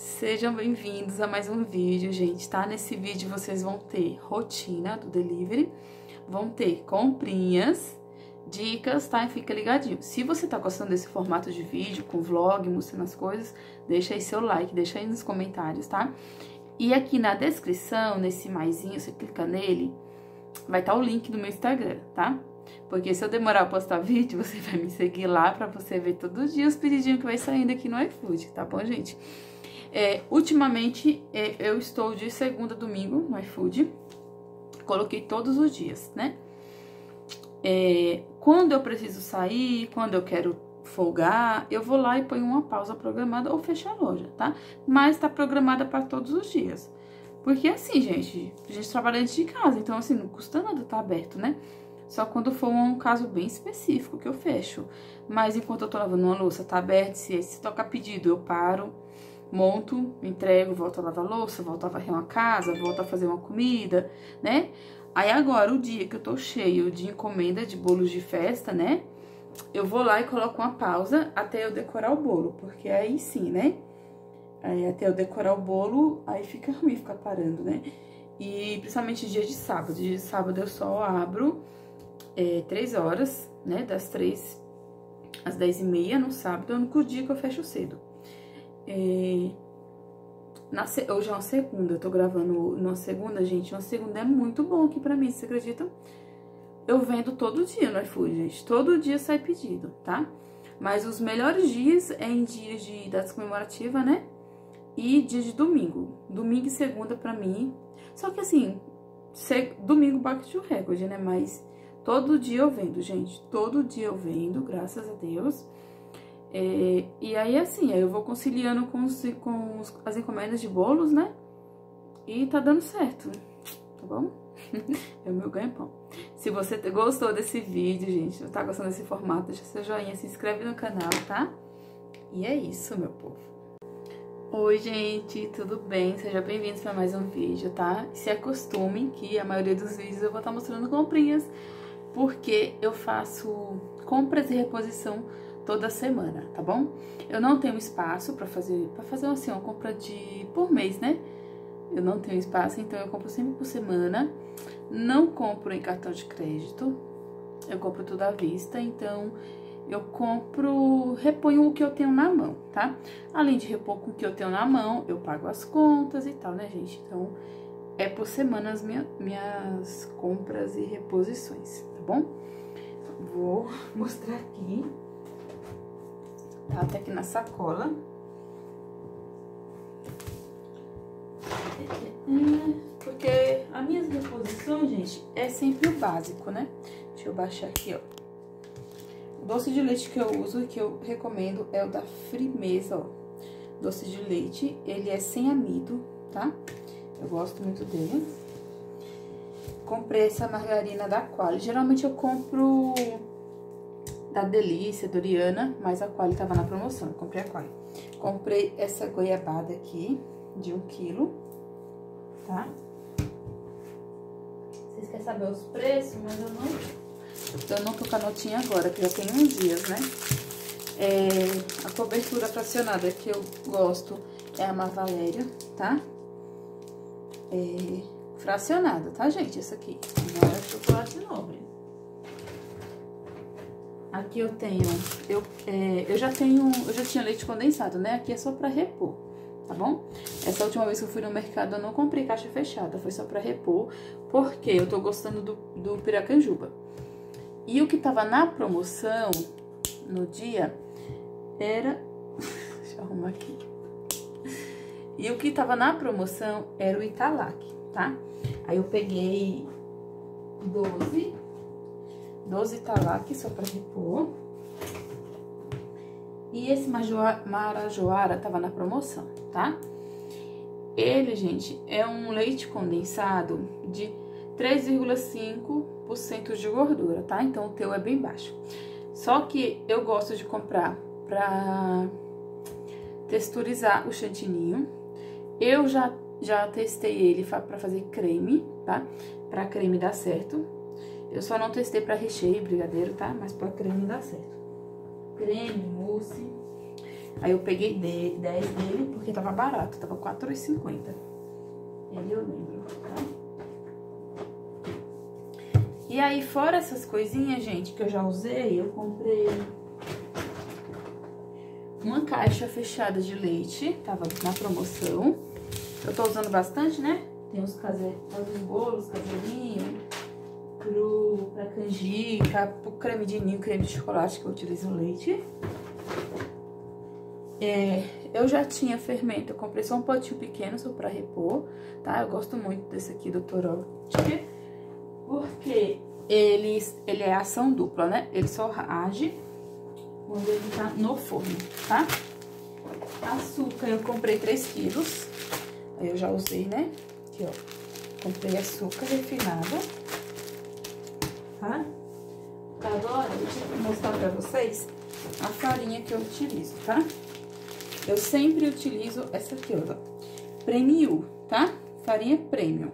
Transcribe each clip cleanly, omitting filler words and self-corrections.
Sejam bem-vindos a mais um vídeo, gente, tá? Nesse vídeo vocês vão ter rotina do delivery, vão ter comprinhas, dicas, tá? E fica ligadinho. Se você tá gostando desse formato de vídeo, com vlog, mostrando as coisas, deixa aí seu like, deixa aí nos comentários, tá? E aqui na descrição, nesse maisinho, você clica nele, vai estar o link do meu Instagram, tá? Porque se eu demorar a postar vídeo, você vai me seguir lá pra você ver todos os dias os pedidinhos que vai saindo aqui no iFood, tá bom, gente? Ultimamente, eu estou de segunda a domingo no iFood. Coloquei todos os dias, né? Quando eu preciso sair, quando eu quero folgar, eu vou lá e ponho uma pausa programada ou fecho a loja, tá? Mas tá programada para todos os dias. Porque assim, gente, a gente trabalha dentro de casa, então assim, não custa nada tá aberto, né? Só quando for um caso bem específico que eu fecho. Mas enquanto eu tô lavando uma louça, tá aberto, se tocar pedido, eu paro, monto, entrego, volto a lavar louça, volto a varrer uma casa, volto a fazer uma comida, né? Aí agora, o dia que eu tô cheio de encomenda de bolos de festa, né? Eu vou lá e coloco uma pausa até eu decorar o bolo, porque aí sim, né? Aí até eu decorar o bolo, aí fica ruim ficar parando, né? E principalmente dia de sábado. Dia de sábado eu só abro 3 horas, né? Das 3 às 10h30 no sábado, é o único dia que eu fecho cedo. Hoje é uma segunda, eu tô gravando numa segunda, gente. Uma segunda é muito bom aqui pra mim, vocês acreditam? Eu vendo todo dia no iFood, gente. Todo dia sai pedido, tá? Mas os melhores dias é em dias de datas comemorativas, né? E dia de domingo. Domingo e segunda pra mim. Só que assim, domingo bate o recorde, né? Mas todo dia eu vendo, gente. Todo dia eu vendo, graças a Deus. E aí, assim, aí eu vou conciliando com as encomendas de bolos, né? E tá dando certo, tá bom? É o meu ganha-pão. Se você gostou desse vídeo, gente, tá gostando desse formato, deixa seu joinha, se inscreve no canal, tá? E é isso, meu povo. Oi, gente, tudo bem? Sejam bem-vindos para mais um vídeo, tá? Se acostume que a maioria dos vídeos eu vou estar mostrando comprinhas, porque eu faço compras e reposição toda semana, tá bom? Eu não tenho espaço pra fazer assim, uma compra por mês, né? Eu não tenho espaço, então eu compro sempre por semana. Não compro em cartão de crédito, eu compro tudo à vista, então eu reponho o que eu tenho na mão, tá? Além de repor com o que eu tenho na mão, eu pago as contas e tal, né, gente? Então, é por semana as minhas compras e reposições, tá bom? Vou mostrar aqui. Tá até aqui na sacola. Porque as minhas reposições, gente, é sempre o básico, né? Deixa eu baixar aqui, ó. O doce de leite que eu uso e que eu recomendo é o da Frimeza, ó. Doce de leite, ele é sem amido, tá? Eu gosto muito dele. Comprei essa margarina da Qualy. Geralmente eu compro da Delícia, Doriana, mas a Qualy tava na promoção, eu comprei a Qualy. Comprei essa goiabada aqui, de 1 quilo, tá? Vocês querem saber os preços, mas eu não tô com a notinha agora, que já tem uns dias, né? A cobertura fracionada que eu gosto é a Marvaléria, tá? Fracionada, tá, gente? Essa aqui, não é chocolate nobre. Aqui eu tenho, eu já tinha leite condensado, né? Aqui é só pra repor, tá bom? Essa última vez que eu fui no mercado, eu não comprei caixa fechada, foi só pra repor, porque eu tô gostando do piracanjuba. E o que tava na promoção, no dia, era... Deixa eu arrumar aqui. E o que tava na promoção era o Italac, tá? Aí eu peguei 12 Italac só pra repor. E esse Marajoara tava na promoção, tá? Ele, gente, é um leite condensado de 3,5% de gordura, tá? Então o teu é bem baixo. Só que eu gosto de comprar pra texturizar o chantininho. Eu já testei ele pra fazer creme, tá? Pra creme dar certo. Eu só não testei pra recheio, brigadeiro, tá? Mas pra creme dá certo. Creme, mousse. Aí eu peguei 10 dele porque tava barato, tava R$4,50. Ele eu lembro, tá? E aí, fora essas coisinhas, gente, que eu já usei, eu comprei uma caixa fechada de leite, tava na promoção. Eu tô usando bastante, né? Tem os bolos caseirinhos, pra canjica, pro creme de ninho, creme de chocolate, que eu utilizo leite. Eu já tinha fermento, eu comprei só um potinho pequeno, só pra repor, tá? Eu gosto muito desse aqui, Dr. Oetker, porque ele é ação dupla, né? Ele só age quando ele tá no forno, tá? Açúcar, eu comprei 3 quilos, aí eu já usei, né? Aqui, ó, comprei açúcar refinado, tá? Agora, deixa eu mostrar pra vocês a farinha que eu utilizo, tá? Eu sempre utilizo essa aqui, ó, Premium, tá? Farinha Premium.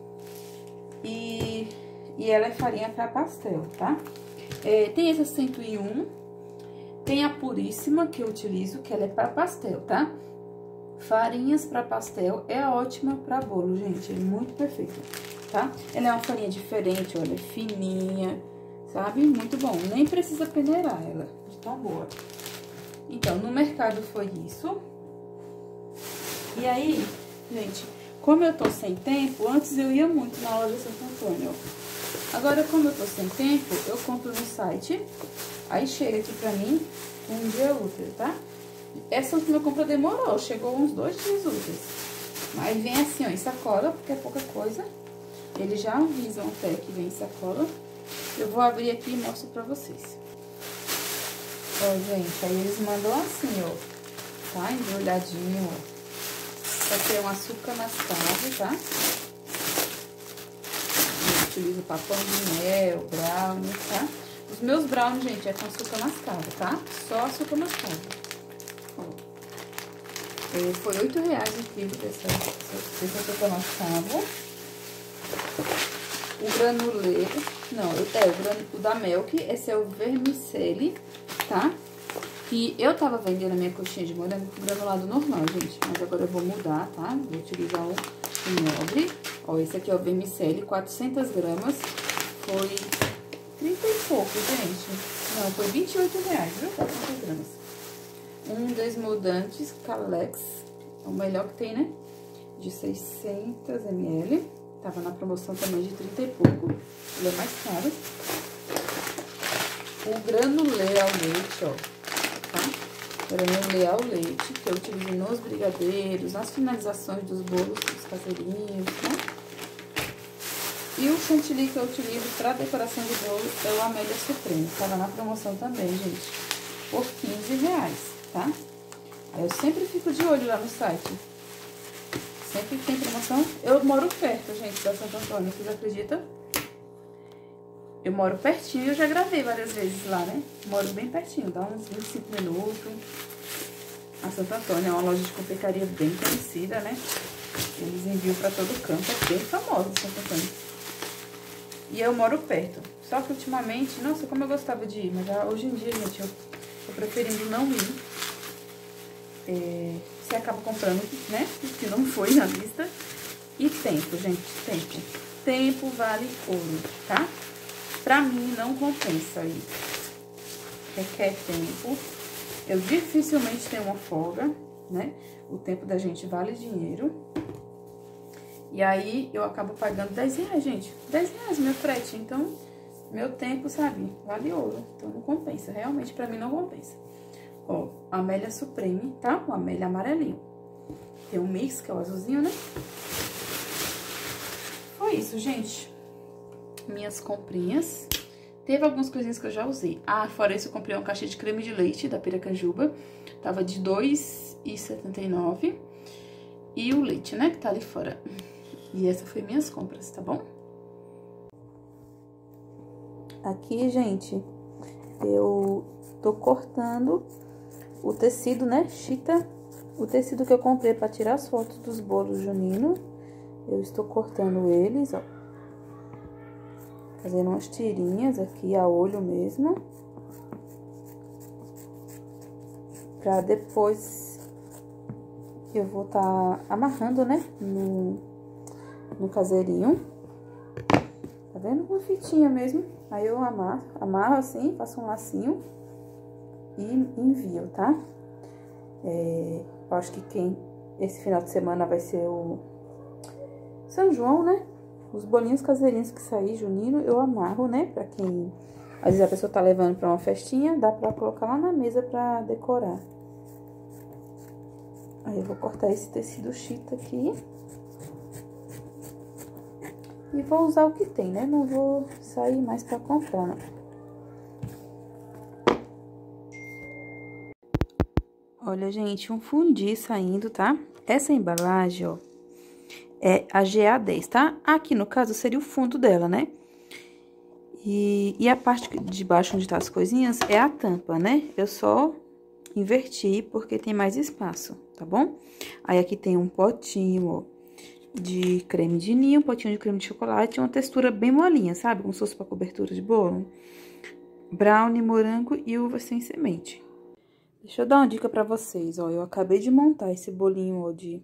E ela é farinha pra pastel, tá? Tem essa 101, tem a Puríssima que eu utilizo, que ela é pra pastel, tá? Farinhas pra pastel é ótima pra bolo, gente, é muito perfeita, tá? Ela é uma farinha diferente, olha, fininha, sabe? Muito bom, nem precisa peneirar ela, de tão boa. Então, no mercado foi isso. E aí, gente, como eu tô sem tempo, antes eu ia muito na loja Santo Antônio. Agora, como eu tô sem tempo, eu compro no site, aí chega aqui pra mim um dia útil, tá? Essa última compra demorou, chegou uns 2 dias úteis. Mas vem assim, ó, em sacola, porque é pouca coisa. Eles já avisam até que vem em sacola. Eu vou abrir aqui e mostro pra vocês. Ó, gente, aí eles mandam assim, ó, tá? Embrulhadinho, ó. Esse aqui é um açúcar mascavo, tá? Eu utilizo pra pão de mel, brownie, tá? Os meus brownies, gente, é com açúcar mascavo, tá? Só açúcar mascavo. Ó. Foi R$8 o quilo desse açúcar mascavo. O granulê, não, o da Melk, esse é o vermicelli, tá? E eu tava vendendo a minha coxinha de morango com granulado normal, gente. Mas agora eu vou mudar, tá? Vou utilizar o nobre. Ó, esse aqui é o vermicelli, 400 gramas. Foi 30 e pouco, gente. Não, foi R$28, viu? 400 gramas. Um desmoldante Calex. É o melhor que tem, né? De 600 ml. Tava na promoção também de 30 e pouco. Ele é mais caro. O granulê ao leite, ó, tá? Granulê ao leite, que eu utilizo nos brigadeiros, nas finalizações dos bolos, dos caseirinhos, né? E o chantilly que eu utilizo pra decoração de bolo é o Amélia Supreme. Tava na promoção também, gente, por R$15, tá? Aí eu sempre fico de olho lá no site. Sempre que tem promoção. Eu moro perto, gente, da Santo Antônio, vocês acreditam? Eu moro pertinho e eu já gravei várias vezes lá, né? Moro bem pertinho, dá uns 25 minutos. A Santo Antônio é uma loja de confeitaria bem conhecida, né? Eles enviam pra todo canto, é bem famosa Santo Antônio. E eu moro perto. Só que ultimamente, nossa, como eu gostava de ir, mas já, hoje em dia, gente, eu tô preferindo não ir. Você acaba comprando, né? Que não foi na lista. E tempo, gente, tempo. Tempo vale ouro, tá? Pra mim, não compensa aí. Requer tempo. Eu dificilmente tenho uma folga, né? O tempo da gente vale dinheiro. E aí, eu acabo pagando R$10, gente. R$10 meu frete. Então, meu tempo, sabe? Vale ouro. Então, não compensa. Realmente, pra mim, não compensa. Ó, Amélia Supreme, tá? O Amélia amarelinho. Tem um mix, que é o azulzinho, né? Foi isso, gente. Minhas comprinhas. Teve algumas coisinhas que eu já usei. Ah, fora isso, eu comprei uma caixa de creme de leite da Piracanjuba. Tava de R$2,79. E o leite, né, que tá ali fora. E essa foi minhas compras, tá bom? Aqui, gente, eu tô cortando o tecido, né, chita. O tecido que eu comprei pra tirar as fotos dos bolos juninos. Eu estou cortando eles, ó. Fazendo umas tirinhas aqui a olho mesmo. pra depois eu vou tá amarrando, né, no caseirinho. Tá vendo? Uma fitinha mesmo. Aí eu amarro assim, faço um lacinho e envio, tá? Eu acho que esse final de semana vai ser o São João, né? Os bolinhos caseirinhos que sair, junino, eu amarro, né? Pra quem... Às vezes a pessoa tá levando pra uma festinha, dá pra colocar lá na mesa pra decorar. Aí eu vou cortar esse tecido chita aqui. E vou usar o que tem, né? Não vou sair mais pra comprar, não. Olha, gente, um fundi saindo, tá? Essa embalagem, ó, é a GA10, tá? Aqui, no caso, seria o fundo dela, né? E a parte de baixo, onde tá as coisinhas, é a tampa, né? Eu só inverti porque tem mais espaço, tá bom? Aí, aqui tem um potinho, ó, de creme de ninho, um potinho de creme de chocolate, uma textura bem molinha, sabe? Como se fosse pra cobertura de bolo. Brownie, morango e uva sem semente. Deixa eu dar uma dica pra vocês, ó. Eu acabei de montar esse bolinho, ó, de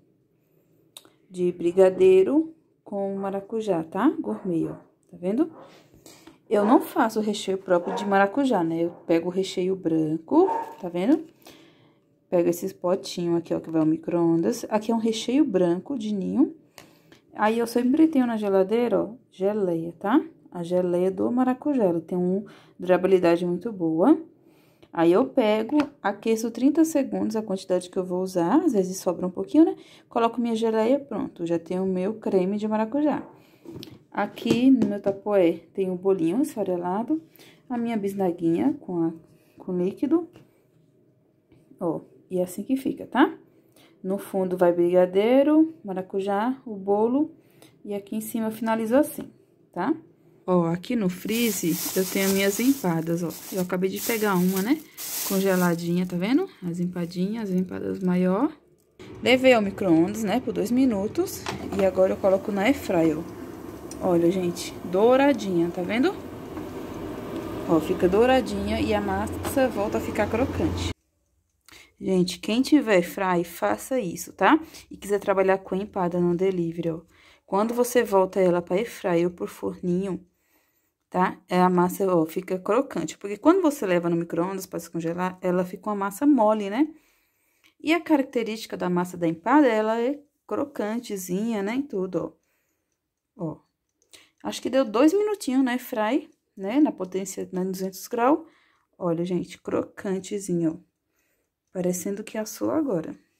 brigadeiro com maracujá, tá? Gourmet, ó. Tá vendo? Eu não faço o recheio próprio de maracujá, né? Eu pego o recheio branco, tá vendo? Pego esses potinhos aqui, ó, que vai ao micro-ondas. Aqui é um recheio branco de ninho. Aí, eu sempre tenho na geladeira, ó, geleia, tá? A geleia do maracujá, ela tem uma durabilidade muito boa. Aí, eu pego, aqueço 30 segundos, a quantidade que eu vou usar. Às vezes, sobra um pouquinho, né? Coloco minha geleia, pronto. Já tenho o meu creme de maracujá. Aqui, no meu tapoé, tem o bolinho esfarelado. A minha bisnaguinha com líquido. Ó, e é assim que fica, tá? No fundo vai brigadeiro, maracujá, o bolo. E aqui em cima eu finalizo assim, tá? Ó, aqui no freezer eu tenho minhas empadas, ó. Eu acabei de pegar uma, né? Congeladinha, tá vendo? As empadinhas, as empadas maior. Levei ao micro-ondas, né? Por 2 minutos. E agora eu coloco na airfryer, ó. Olha, gente, douradinha, tá vendo? Ó, fica douradinha e a massa volta a ficar crocante. Gente, quem tiver fry, faça isso, tá? E quiser trabalhar com empada no delivery, ó. Quando você volta ela para airfryer ou por forninho, tá? A massa, ó, fica crocante. Porque quando você leva no micro-ondas para descongelar, ela fica uma massa mole, né? E a característica da massa da empada, ela é crocantezinha, né? E tudo, ó. Ó. Acho que deu 2 minutinhos na airfryer, né? Na potência, na 200 graus. Olha, gente, crocantezinho, ó. Parecendo que assou agora.